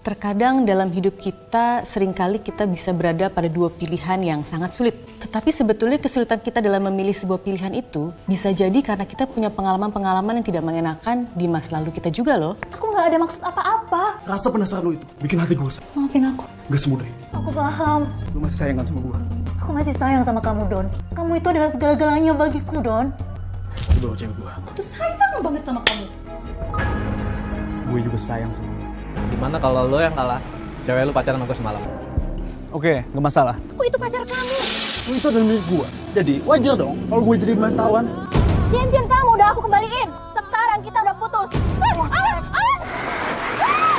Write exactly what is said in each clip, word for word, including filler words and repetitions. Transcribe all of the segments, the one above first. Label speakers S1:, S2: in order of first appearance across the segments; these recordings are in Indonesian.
S1: Terkadang dalam hidup kita seringkali kita bisa berada pada dua pilihan yang sangat sulit. Tetapi sebetulnya kesulitan kita dalam memilih sebuah pilihan itu bisa jadi karena kita punya pengalaman-pengalaman yang tidak mengenakan di masa lalu kita juga loh.
S2: Aku nggak ada maksud apa-apa.
S3: Rasa penasaran lu itu bikin hati gue sakit.
S2: Maafin aku.
S3: Gak semudah ini.
S2: Aku paham.
S3: Lu masih sayang kan sama gue?
S2: Aku masih sayang sama kamu, Don. Kamu itu adalah segala-galanya bagiku, Don.
S3: Lu baru cewek gue.
S2: Aku tuh sayang banget sama kamu.
S3: Gue juga sayang sama lu.
S4: Gimana kalau lo yang kalah? Cewek lu pacaran sama gue semalam.
S3: Oke, gak masalah.
S2: Aku itu pacar kamu.
S3: Lu itu adalah milik gue. Jadi wajar dong kalau gue jadi wartawan.
S2: Cincin kamu udah aku kembaliin. Sekarang kita udah putus. Ah, ah, ah. Ah.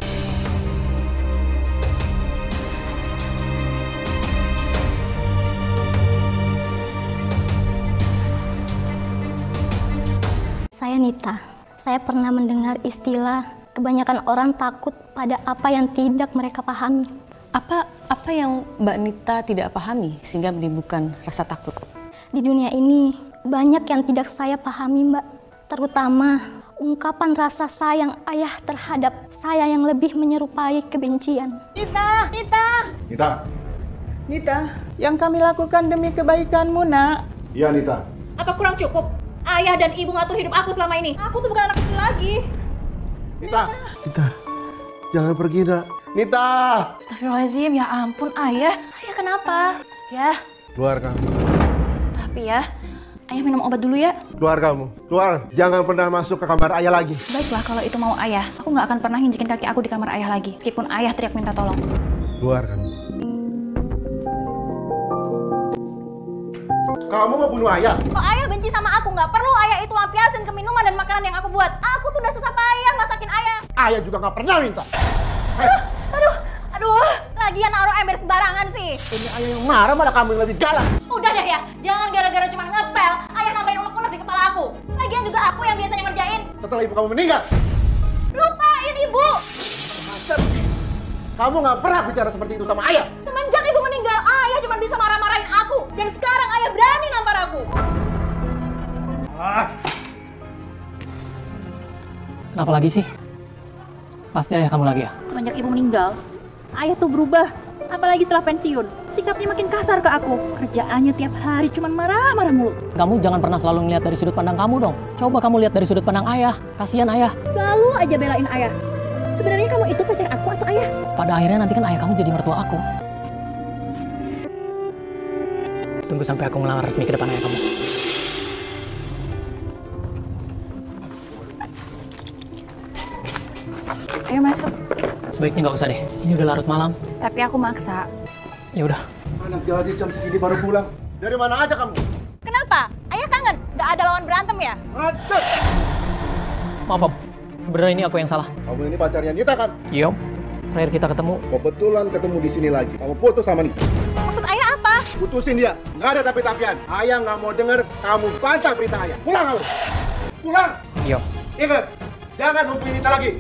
S5: Saya Nita. Saya pernah mendengar istilah kebanyakan orang takut pada apa yang tidak mereka pahami.
S1: Apa apa yang Mbak Nita tidak pahami sehingga menimbulkan rasa takut?
S5: Di dunia ini banyak yang tidak saya pahami, Mbak. Terutama ungkapan rasa sayang ayah terhadap saya yang lebih menyerupai kebencian.
S6: Nita, Nita,
S3: Nita.
S6: Nita, yang kami lakukan demi kebaikanmu, nak.
S3: Iya, Nita.
S2: Apa kurang cukup? Ayah dan ibu ngatur hidup aku selama ini. Aku tuh bukan anak kecil lagi.
S3: Nita. Nita. Jangan pergi, nak. Nita.
S7: Astagfirullahaladzim, ya ampun ayah. Ayah kenapa? Ya,
S3: Keluar kamu.
S7: tapi ya, ayah minum obat dulu ya.
S3: Keluar kamu. Keluar. Jangan pernah masuk ke kamar ayah lagi.
S7: Baiklah kalau itu mau ayah. Aku nggak akan pernah nginjekin kaki aku di kamar ayah lagi. Meskipun ayah teriak minta tolong.
S3: Keluar kamu. Kamu mau bunuh ayah?
S2: Kalau ayah benci sama aku, nggak perlu ayah itu lampiasin ke minuman dan makanan yang aku buat. Aku tuh udah susah payah masakin ayah.
S3: Ayah juga nggak pernah minta.
S2: Aduh, aduh, aduh. Lagian naruh ember sembarangan sih.
S3: Ini ayah yang marah, malah kamu yang lebih galak.
S2: Udah deh ya, jangan gara-gara cuma ngepel, ayah nambahin unek-unek di kepala aku. Lagian juga aku yang biasanya ngerjain.
S3: Setelah ibu kamu meninggal.
S2: Lupain ibu.
S3: Macet. Kamu nggak pernah bicara seperti itu sama ayah.
S2: Semenjak ibu meninggal, ayah cuma bisa marah-marahin aku. Dan sekarang ayah berani nampar aku.
S3: Ah.
S8: Kenapa lagi sih? Pasti ayah kamu lagi ya?
S9: Semenjak ibu meninggal, ayah tuh berubah. Apalagi setelah pensiun, sikapnya makin kasar ke aku. Kerjaannya tiap hari cuma marah-marah mulu.
S8: Kamu jangan pernah selalu ngeliat dari sudut pandang kamu dong. Coba kamu lihat dari sudut pandang ayah. Kasihan ayah.
S9: Selalu aja belain ayah. Sebenarnya kamu itu pacar aku atau ayah?
S8: Pada akhirnya nanti kan ayah kamu jadi mertua aku. Tunggu sampai aku ngelamar resmi ke depan ayah kamu.
S7: Ayo masuk.
S8: Sebaiknya nggak usah deh. Ini udah larut malam.
S7: Tapi aku maksa.
S8: Ya udah.
S3: Anak gaji jam segini baru pulang. Dari mana aja kamu?
S2: Kenapa? Ayah kangen? Gak ada lawan berantem ya?
S3: Macet.
S8: Maaf Om. Sebenarnya ini aku yang salah.
S3: Kamu ini pacarnya Nita kan?
S8: Iya Om. Terakhir kita ketemu.
S3: Kebetulan ketemu di sini lagi. Kamu putus sama Nita.
S2: Maksud ayah apa?
S3: Putusin dia. Nggak ada tapi-tapian. Ayah nggak mau denger kamu bantah berita ayah. Pulang kamu. Pulang.
S8: Iya.
S3: Ingat. Jangan hubungi Nita lagi.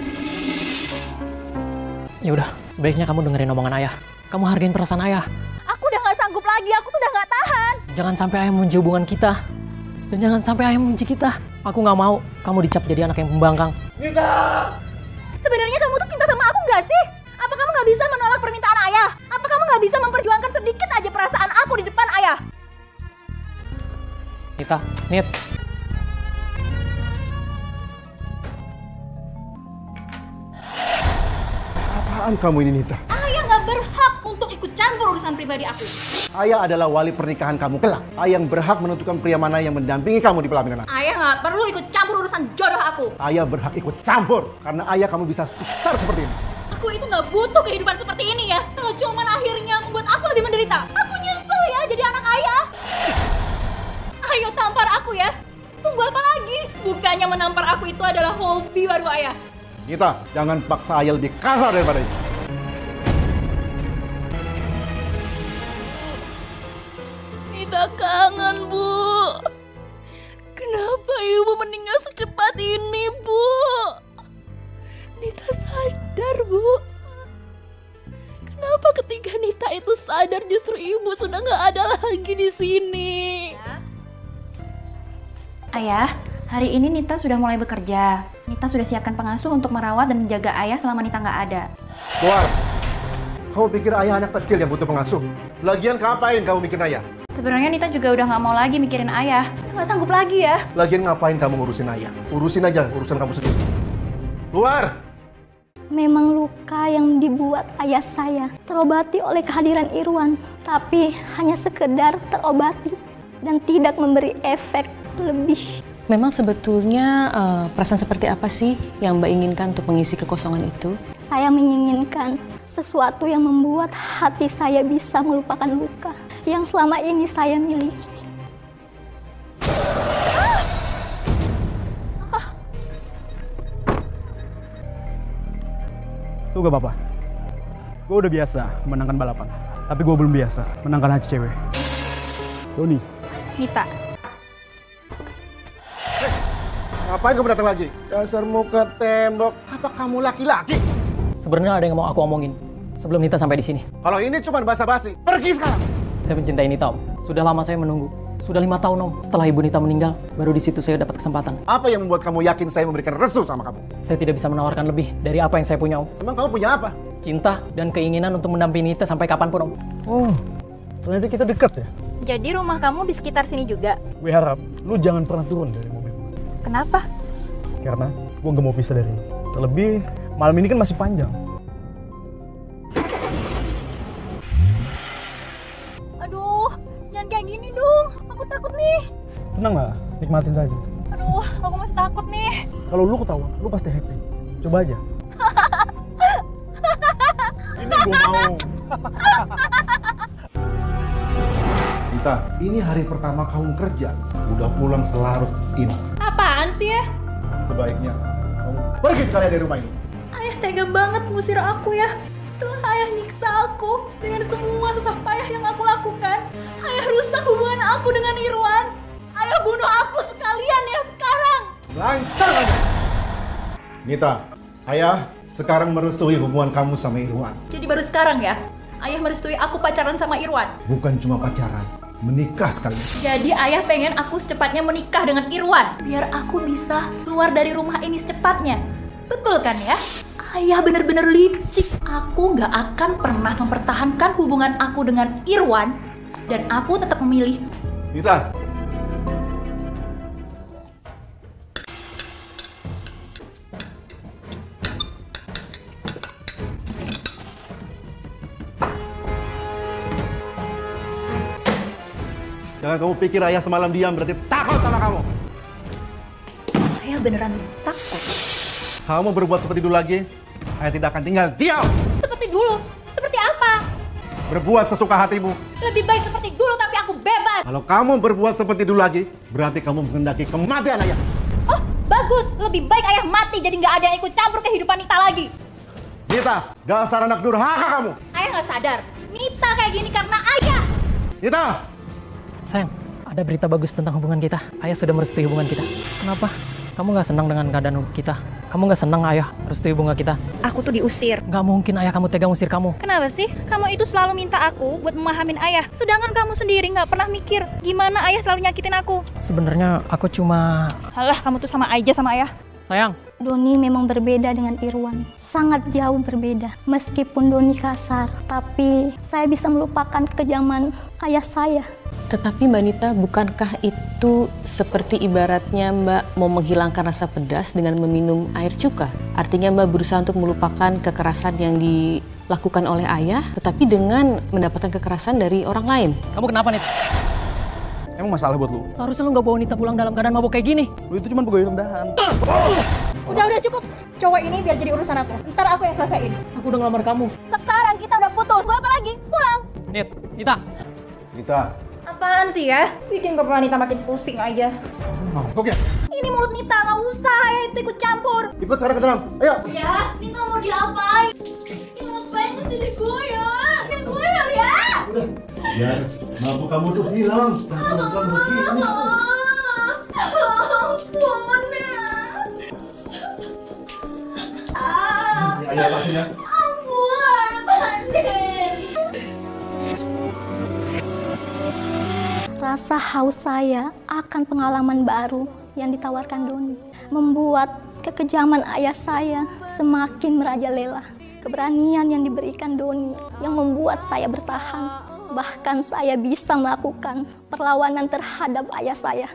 S8: Ya udah. Sebaiknya kamu dengerin omongan ayah. Kamu hargain perasaan ayah.
S2: Aku udah gak sanggup lagi, aku tuh udah gak tahan.
S8: Jangan sampai ayah membenci hubungan kita. Dan jangan sampai ayah membenci kita. Aku nggak mau kamu dicap jadi anak yang pembangkang.
S3: Nita!
S2: Sebenarnya kamu tuh cinta sama aku gak sih? Apa kamu gak bisa menolak permintaan ayah? Apa kamu gak bisa memperjuangkan sedikit aja perasaan aku di depan ayah?
S8: Nita, Nit.
S3: Apaan kamu ini Nita?
S2: Ayah gak berhak untuk ikut campur urusan pribadi aku.
S3: Ayah adalah wali pernikahan kamu kelak. Ayah yang berhak menentukan pria mana yang mendampingi kamu di pelaminan.
S2: Ayah gak perlu ikut campur urusan jodoh aku.
S3: Ayah berhak ikut campur karena ayah kamu bisa besar seperti ini.
S2: Aku itu gak butuh kehidupan seperti ini ya. Kalau cuman akhirnya membuat aku lebih menderita. Aku nyesel ya jadi anak ayah. Ayo tampar aku ya. Tunggu apa lagi? Bukannya menampar aku itu adalah hobi baru ayah.
S3: Nita, jangan paksa ayah lebih kasar daripada itu.
S9: Nita kangen, Bu. Kenapa ibu meninggal secepat ini, Bu? Nita sadar, Bu. Kenapa ketika Nita itu sadar justru ibu sudah nggak ada lagi di sini?
S7: Ayah, hari ini Nita sudah mulai bekerja. Nita sudah siapkan pengasuh untuk merawat dan menjaga ayah selama Nita nggak ada.
S3: Keluar. Kamu pikir ayah anak kecil yang butuh pengasuh? Lagian ngapain kamu mikirin ayah?
S7: Sebenarnya Nita juga udah nggak mau lagi mikirin ayah. Nggak sanggup lagi ya.
S3: Lagian ngapain kamu ngurusin ayah? Urusin aja urusan kamu sendiri. Keluar!
S5: Memang luka yang dibuat ayah saya terobati oleh kehadiran Irwan, tapi hanya sekedar terobati dan tidak memberi efek lebih.
S1: Memang sebetulnya uh, perasaan seperti apa sih yang Mbak inginkan untuk mengisi kekosongan itu?
S5: Saya menginginkan sesuatu yang membuat hati saya bisa melupakan luka yang selama ini saya miliki.
S10: Tuh gak apa-apa. Gue udah biasa menangkan balapan. Tapi gue belum biasa menangkan hati cewek. Doni.
S7: Nita.
S3: Ngapain kamu datang lagi? Dasar muka tembok. Apa kamu laki-laki?
S8: Sebenarnya ada yang mau aku omongin sebelum Nita sampai di sini.
S3: Kalau ini cuma basa-basi, pergi sekarang.
S8: Saya mencintai Nita, Om. Sudah lama saya menunggu. Sudah lima tahun, Om. Setelah Ibu Nita meninggal, baru di situ saya dapat kesempatan.
S3: Apa yang membuat kamu yakin saya memberikan restu sama kamu?
S8: Saya tidak bisa menawarkan lebih dari apa yang saya punya, Om.
S3: Emang kamu punya apa?
S8: Cinta dan keinginan untuk mendampingi Nita sampai kapanpun, Om.
S10: Oh, ternyata kita dekat ya?
S7: Jadi rumah kamu di sekitar sini juga?
S10: Gue harap lu jangan pernah turun dari mobil.
S7: Kenapa?
S10: Karena gue gak mau pisah dari lu. Terlebih, malam ini kan masih panjang.
S9: Aduh, jangan kayak gini dong. Aku takut nih.
S10: Tenang lah, nikmatin saja.
S9: Aduh, aku masih takut nih.
S10: Kalau lu ketawa, lu pasti happy. Coba aja. Ini gue mau.
S3: Nita, ini hari pertama kamu kerja. Udah pulang selarut ini.
S9: Apaan sih ya?
S3: Sebaiknya kamu pergi sekalian dari rumah ini.
S9: Ayah tega banget ngusir aku ya. Setelah ayah nyiksa aku dengan semua susah payah yang aku lakukan. Ayah rusak hubungan aku dengan Irwan. Ayah bunuh aku sekalian ya sekarang.
S3: Lancang aja. Nita, ayah sekarang merestui hubungan kamu sama Irwan.
S9: Jadi baru sekarang ya? Ayah merestui aku pacaran sama Irwan?
S3: Bukan cuma pacaran, menikah sekali.
S9: Jadi ayah pengen aku secepatnya menikah dengan Irwan biar aku bisa keluar dari rumah ini secepatnya. Betul kan ya? Ayah bener-bener licik. Aku gak akan pernah mempertahankan hubungan aku dengan Irwan dan aku tetap memilih.
S3: Nita. Jangan kamu pikir ayah semalam diam berarti takut sama kamu.
S9: Ayah beneran takut.
S3: Kamu berbuat seperti dulu lagi, ayah tidak akan tinggal diam.
S9: Seperti dulu? Seperti apa?
S3: Berbuat sesuka hatimu.
S9: Lebih baik seperti dulu tapi aku bebas.
S3: Kalau kamu berbuat seperti dulu lagi, berarti kamu menghendaki kematian ayah.
S9: Oh, bagus. Lebih baik ayah mati jadi nggak ada yang ikut campur kehidupan Nita lagi.
S3: Nita, dasar anak durhaka kamu.
S9: Ayah nggak sadar. Nita kayak gini karena ayah.
S3: Nita.
S8: Sayang, ada berita bagus tentang hubungan kita. Ayah sudah merestui hubungan kita. Kenapa? Kamu gak senang dengan keadaan kita? Kamu gak senang ayah merestui hubungan kita?
S7: Aku tuh diusir.
S8: Gak mungkin ayah kamu tega ngusir kamu.
S9: Kenapa sih? Kamu itu selalu minta aku buat memahamin ayah. Sedangkan kamu sendiri gak pernah mikir gimana ayah selalu nyakitin aku.
S8: Sebenarnya aku cuma...
S9: Alah, kamu tuh sama aja sama ayah.
S8: Sayang.
S5: Doni memang berbeda dengan Irwan. Sangat jauh berbeda. Meskipun Doni kasar, tapi saya bisa melupakan kekejaman ayah saya.
S1: Tetapi Mbak Nita, bukankah itu seperti ibaratnya Mbak mau menghilangkan rasa pedas dengan meminum air cuka? Artinya Mbak berusaha untuk melupakan kekerasan yang dilakukan oleh ayah, tetapi dengan mendapatkan kekerasan dari orang lain.
S8: Kamu kenapa, Nita?
S10: Emang masalah buat lu?
S8: Seharusnya lu gak bawa Nita pulang dalam keadaan mabuk kayak gini.
S10: Lu itu cuma pegawai rendahan.
S9: Udah, udah cukup. Cowok ini biar jadi urusan aku. Ntar aku yang selesaiin.
S8: Aku udah ngelamar kamu.
S9: Sekarang kita udah putus. Gua apa lagi? Pulang.
S8: Nit, Nita.
S3: Nita.
S9: Apaan sih ya? Bikin kepala Nita makin pusing aja.
S3: Oh, oke. Okay.
S9: Ini mulut Nita, gak usah ya itu ikut campur.
S3: Ikut sekarang ke dalam. Ayo.
S9: Ya, Nita mau diapain? Ya, ngapain mesti digoyang? Digoyang ya.
S3: Udah. Biar mabuk kamu tuh hilang. Kamu kamu sini.
S9: Ampun ya. Ah.
S3: Ayo lepasin ya.
S9: Ampun, Pandin.
S5: Rasa haus saya akan pengalaman baru yang ditawarkan Doni membuat kekejaman ayah saya semakin merajalela. Keberanian yang diberikan Doni yang membuat saya bertahan. Bahkan saya bisa melakukan perlawanan terhadap ayah saya.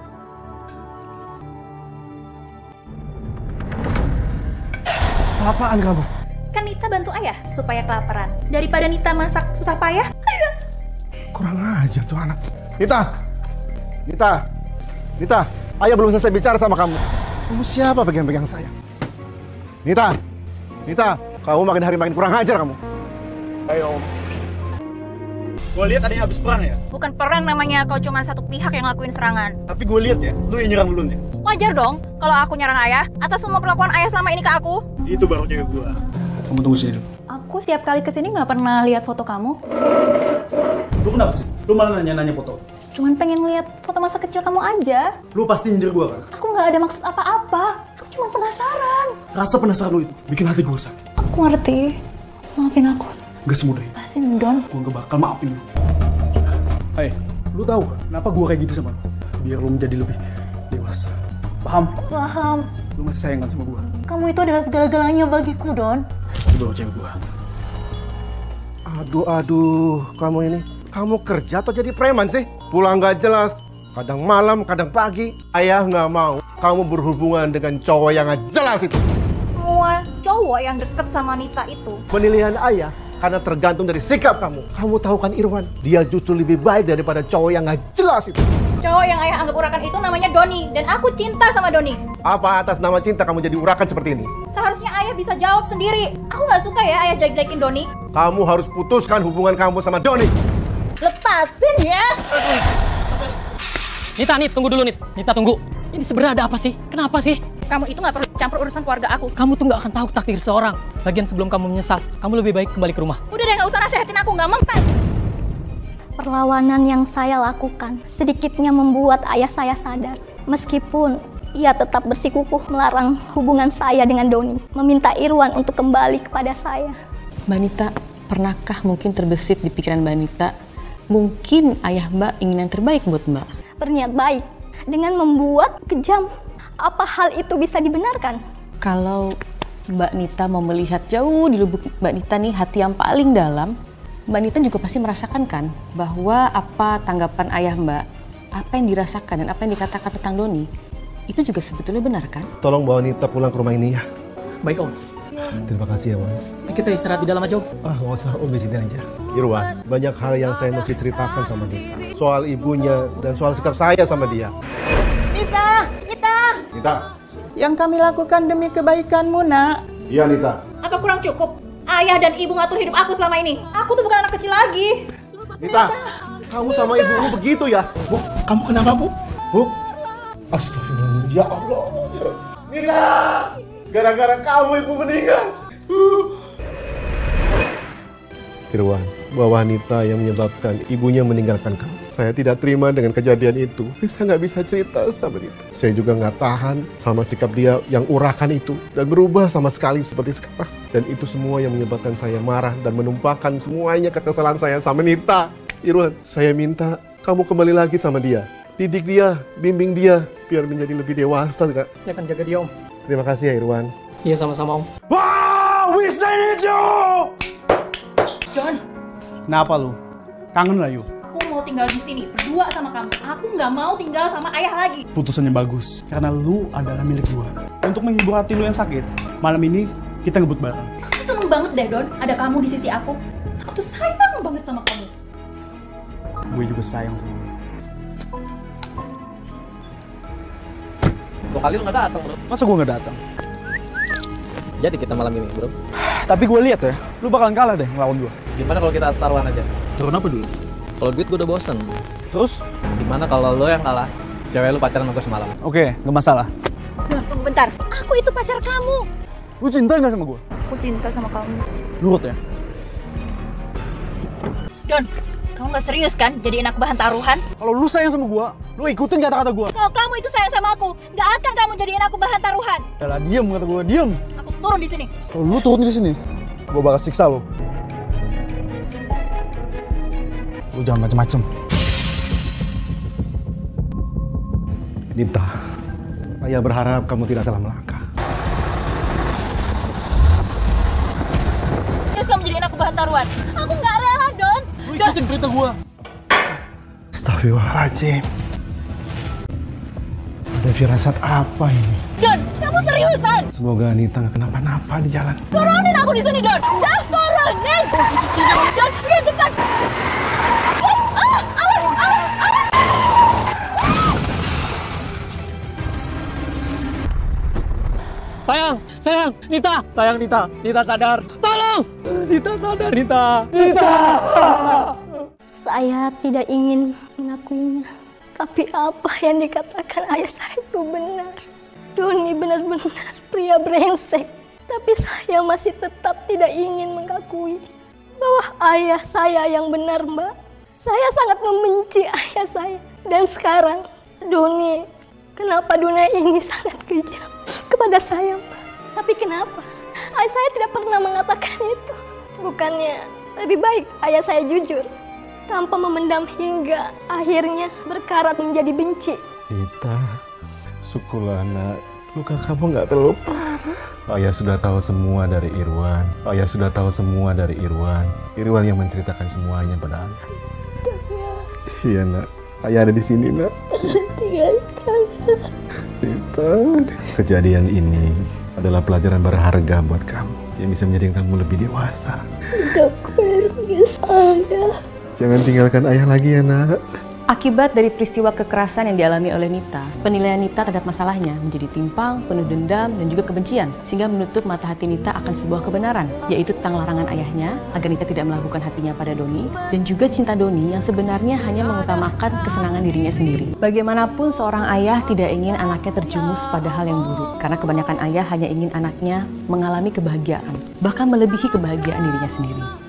S3: Apaan kamu?
S9: Kan Nita bantu ayah supaya kelaparan. Daripada Nita masak susah payah, ayo.
S3: Kurang ajar tuh anak. Nita! Nita! Nita! Ayah belum selesai bicara sama kamu. Kamu siapa pegang-pegang saya? Nita! Nita! Kamu makin hari makin kurang ajar kamu. Ayo.
S10: Gue lihat ada yang habis perang ya?
S7: Bukan perang namanya, kau cuma satu pihak yang ngelakuin serangan.
S10: Tapi gue lihat ya, lu yang nyerang duluan ya?
S7: Wajar dong kalau aku nyerang ayah atas semua perlakuan ayah selama ini ke aku.
S10: Itu baru cewek gue. Kamu tunggu sini dulu.
S7: Aku setiap kali kesini nggak pernah lihat foto kamu.
S10: Lu kenapa sih? Lu malah nanya-nanya foto?
S7: Cuman pengen lihat foto masa kecil kamu aja.
S10: Lu pasti nyindir gue kan?
S7: Aku nggak ada maksud apa-apa. Aku cuma penasaran.
S10: Rasa penasaran lu itu bikin hati gue sakit.
S7: Aku ngerti. Maafin aku.
S10: Gak semudah itu.
S7: Pasti Don.
S10: Gue gak bakal maafin lu. Hai, lu tahu kenapa gue kayak gitu sama lu? Biar lu menjadi lebih dewasa. Paham?
S7: Paham.
S10: Lu masih sayang kan sama gue?
S7: Kamu itu adalah segala-galanya bagiku, Don.
S10: Itu cewek gue.
S3: Aduh, aduh, kamu ini. Kamu kerja atau jadi preman sih? Pulang gak jelas. Kadang malam, kadang pagi. Ayah gak mau kamu berhubungan dengan cowok yang gak jelas itu.
S7: Semua cowok yang deket sama Nita itu.
S3: Penilaian ayah karena tergantung dari sikap kamu. Kamu tahu kan Irwan, dia justru lebih baik daripada cowok yang gak jelas itu.
S9: Cowok yang ayah anggap urakan itu namanya Doni. Dan aku cinta sama Doni.
S3: Apa atas nama cinta kamu jadi urakan seperti ini?
S9: Seharusnya ayah bisa jawab sendiri. Aku gak suka ya ayah jelek-jelekin Doni.
S3: Kamu harus putuskan hubungan kamu sama Doni.
S9: Lepasin ya.
S8: Nita, Nit, tunggu dulu Nit. Nita, tunggu. Ini sebenarnya ada apa sih? Kenapa sih?
S7: Kamu itu gak perlu campur urusan keluarga aku.
S8: Kamu tuh gak akan tahu takdir seorang. Lagian sebelum kamu menyesal, kamu lebih baik kembali ke rumah.
S7: Udah deh, gak usah nasehatin aku, gak mempan.
S5: Perlawanan yang saya lakukan sedikitnya membuat ayah saya sadar. Meskipun ia tetap bersikukuh melarang hubungan saya dengan Doni, meminta Irwan untuk kembali kepada saya.
S1: Mbak Nita, pernahkah mungkin terbesit di pikiran Mbak Nita, mungkin ayah Mbak ingin yang terbaik buat Mbak?
S5: Berniat baik dengan membuat kejam. Apa hal itu bisa dibenarkan?
S1: Kalau Mbak Nita mau melihat jauh di lubuk Mbak Nita nih, hati yang paling dalam, Mbak Nita juga pasti merasakan kan bahwa apa tanggapan ayah Mbak, apa yang dirasakan dan apa yang dikatakan tentang Doni, itu juga sebetulnya benar kan?
S3: Tolong bawa Nita pulang ke rumah ini ya.
S8: Baik Om.
S3: Terima kasih ya, Wan.
S8: Kita istirahat di dalam aja Om.
S3: Ah, nggak usah, Om di sini aja. Irwan, banyak hal yang saya mesti ceritakan sama Nita. Soal ibunya dan soal sikap saya sama dia.
S6: Nita, Nita.
S3: Nita.
S6: Yang kami lakukan demi kebaikanmu, Nak.
S3: Iya, Nita.
S9: Apa kurang cukup? Ayah dan ibu ngatur hidup aku selama ini. Aku tuh bukan anak kecil lagi.
S3: Nita, kamu sama ibumu begitu ya? Bu, kamu kenapa, Bu? Bu? Astagfirullah, ya Allah. Nita, gara-gara kamu ibu meninggal. Irwan, bahwa wanita yang menyebabkan ibunya meninggalkan kamu. Saya tidak terima dengan kejadian itu. Saya nggak bisa cerita sama Nita. Saya juga nggak tahan sama sikap dia yang urakan itu. Dan berubah sama sekali seperti sekarang. Dan itu semua yang menyebabkan saya marah dan menumpahkan semuanya kekesalan saya sama Nita. Irwan, saya minta kamu kembali lagi sama dia. Didik dia, bimbing dia, biar menjadi lebih dewasa. Kak.
S8: Saya akan jaga dia Om.
S3: Terima kasih ya Irwan.
S8: Iya sama-sama Om.
S10: Wow, we say it you!
S9: Don,
S10: Kenapa lu? Kangen lah yuk.
S9: aku mau tinggal di sini berdua sama kamu. Aku nggak mau tinggal sama ayah lagi.
S10: Putusannya bagus, karena lu adalah milik gua. Untuk menghibur hati lu yang sakit, malam ini kita ngebut bareng.
S9: Aku seneng banget deh Don, ada kamu di sisi aku. Aku tuh sayang banget sama kamu.
S10: Gue juga sayang sama lu.
S4: Dua kali lu gak datang bro.
S10: Masa gua gak datang?
S4: Jadi kita malam ini bro.
S10: Tapi gue lihat ya, lu bakalan kalah deh ngelawan gua.
S4: Gimana kalau kita taruhan aja?
S10: Taruhan apa dulu?
S4: Kalau duit gue udah bosen.
S10: Terus?
S4: Gimana kalau lo yang kalah? Cewek lu pacaran sama gue semalam.
S10: Oke, gak masalah.
S9: Don, tunggu bentar. Aku itu pacar kamu.
S10: Lu cinta gak sama gua?
S7: Aku cinta sama kamu.
S10: Nurut ya?
S9: Don, kamu nggak serius kan jadi anak bahan taruhan?
S10: Kalau lu sayang sama gua, lu ikutin kata-kata gua.
S9: Kalau kamu itu sayang sama aku, nggak akan kamu jadiin aku bahan taruhan.
S10: Yalah, diem kata gua, diem.
S9: Aku turun di sini.
S10: Kalau lu turun di sini, gua bakal siksa lu. Lu jangan macem-macem.
S3: Nita, ayah berharap kamu tidak salah melangkah.
S2: aku Bahan Taruhan. Aku nggak rela, Don.
S10: Lu ikutin perintah gua.
S3: Astagfirullahaladzim. Ada firasat apa ini?
S2: Don, kamu seriusan?
S3: Semoga Anita gak kenapa-napa di jalan.
S2: Turunin aku di sini, Don. Dah turunin. Don, dia dekat. Ah, awas, awas, awas.
S8: Sayang, sayang, Nita, sayang Nita, Nita sadar. Tolong, Nita sadar, Nita, Nita.
S5: Saya tidak ingin mengakuinya, tapi apa yang dikatakan ayah saya itu benar. Doni benar-benar pria brengsek, tapi saya masih tetap tidak ingin mengakui bahwa ayah saya yang benar, Mbak. Saya sangat membenci ayah saya. Dan sekarang, Doni, kenapa Dona ini sangat kejam kepada saya, Mbak? Tapi kenapa ayah saya tidak pernah mengatakan itu? Bukannya lebih baik ayah saya jujur tanpa memendam hingga akhirnya berkarat menjadi benci?
S3: Nita, syukurlah nak, luka kamu nggak terlalu parah. Ayah sudah tahu semua dari Irwan. Ayah sudah tahu semua dari Irwan. Irwan yang menceritakan semuanya pada ayah. Iya nak, ayah ada di sini nak. Nita, kejadian ini adalah pelajaran berharga buat kamu yang bisa menjadikan kamu lebih dewasa.
S5: Tidak pergi saya.
S3: Jangan tinggalkan ayah lagi ya nak.
S1: Akibat dari peristiwa kekerasan yang dialami oleh Nita, penilaian Nita terhadap masalahnya menjadi timpang, penuh dendam, dan juga kebencian, sehingga menutup mata hati Nita akan sebuah kebenaran, yaitu tentang larangan ayahnya agar Nita tidak melakukan hatinya pada Doni, dan juga cinta Doni yang sebenarnya hanya mengutamakan kesenangan dirinya sendiri. Bagaimanapun seorang ayah tidak ingin anaknya terjumus pada hal yang buruk, karena kebanyakan ayah hanya ingin anaknya mengalami kebahagiaan, bahkan melebihi kebahagiaan dirinya sendiri.